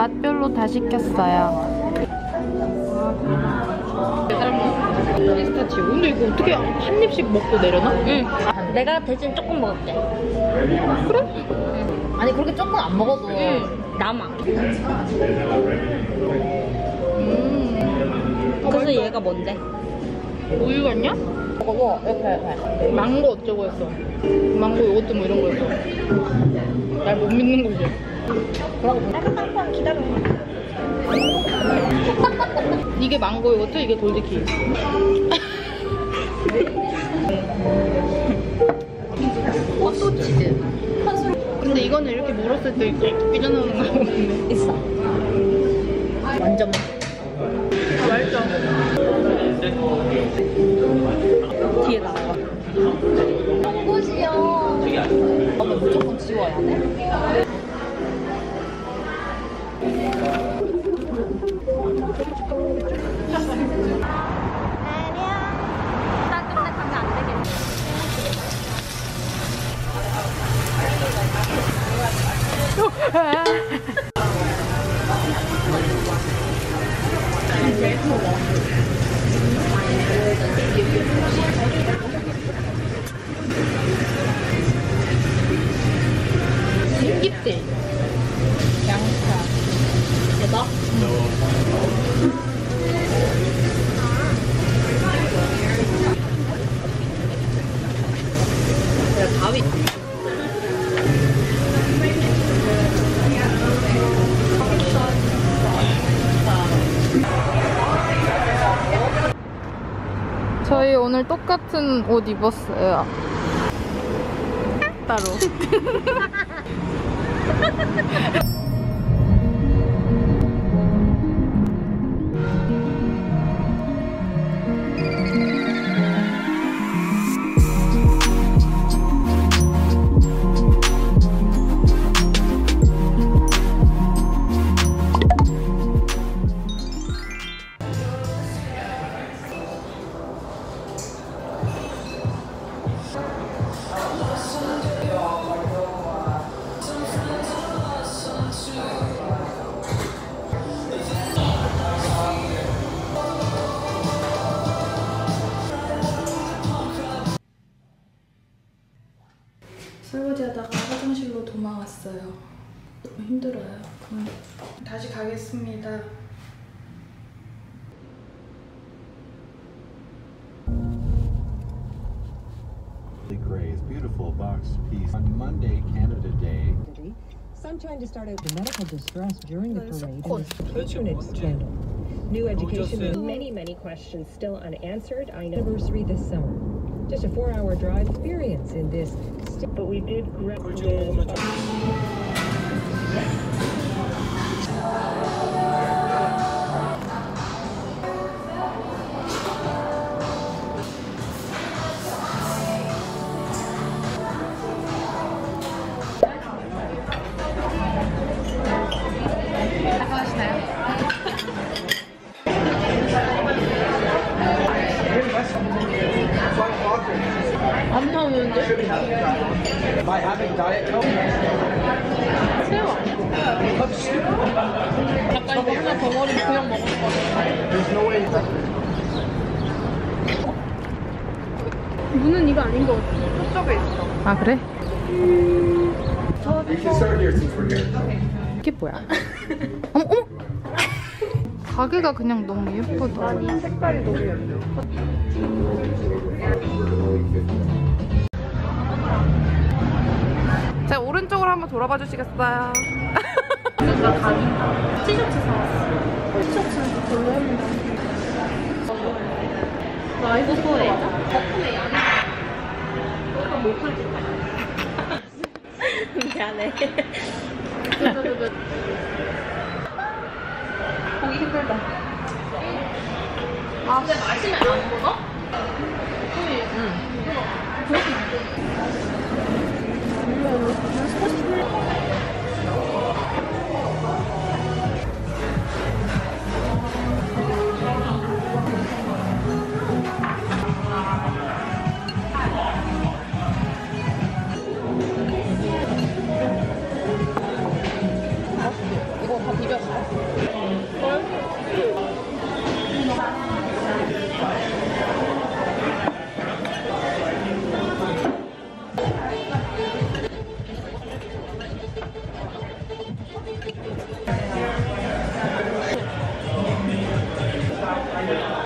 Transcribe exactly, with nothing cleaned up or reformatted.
맛별로 다 시켰어요. 피스타치오. 근데 이거 어떻게 한 입씩 먹고 내려놔? 응. 내가 대신 조금 먹을게. 그래? 응. 아니 그렇게 조금 안 먹어도 응. 남아. 음. 그래서 맛있어. 얘가 뭔데? 우유 같냐? 먹어. 이렇게 이렇게. 망고 어쩌고 했어. 망고 요거트 뭐 이런 거였어. 날 못 믿는 거지. 그러고 잠깐 기다려. 이게 망고 요거트, 이게 골드키. 꽃도치즈. 근데 이거는 이렇게 물었을 때 삐져나오는 거 같은데. 있어. 완전 맛있어. 뒤에 나와. 꽃이요. 너무 무조건 지워야 돼? 생깁대. 양파. 얘다? 내가 가위. 저희 오늘 똑같은 옷 입었어요. 따로. 설거지하다가 화장실로 도망왔어요. 너무 힘들어요. 그럼 다시 가겠습니다. Gray's beautiful box piece on Monday, Canada Day. Some trying to start out the medical distress during the parade and this patronage scandal. New education and many, many questions still unanswered. I know anniversary this summer. Just a four-hour drive experience in this. But we did recommend. 안 나오는데? By having diet coke? 새우 아까 이거 하나 더 버리면 그냥 먹을 거야. There's no way. 무는 이거 아닌 거 같아. 저쪽에 있어. 아 그래? We can start here since we're here. 이게 뭐야? 어머 어머! 가게가 그냥 너무 예쁘다. 아니 색깔이 너무 예뻐. 자 오른쪽으로 한번 돌아봐 주시겠어요? 나 가기 티셔츠 사왔어. 티셔츠는 별로 했는데. 라이브 소에 덕분에 양이 못 팔지. 미안해. 보기 힘들다. 아 근데 마시면 안 먹어? 응. 그렇게 안 돼. 이거 다 비벼. 아,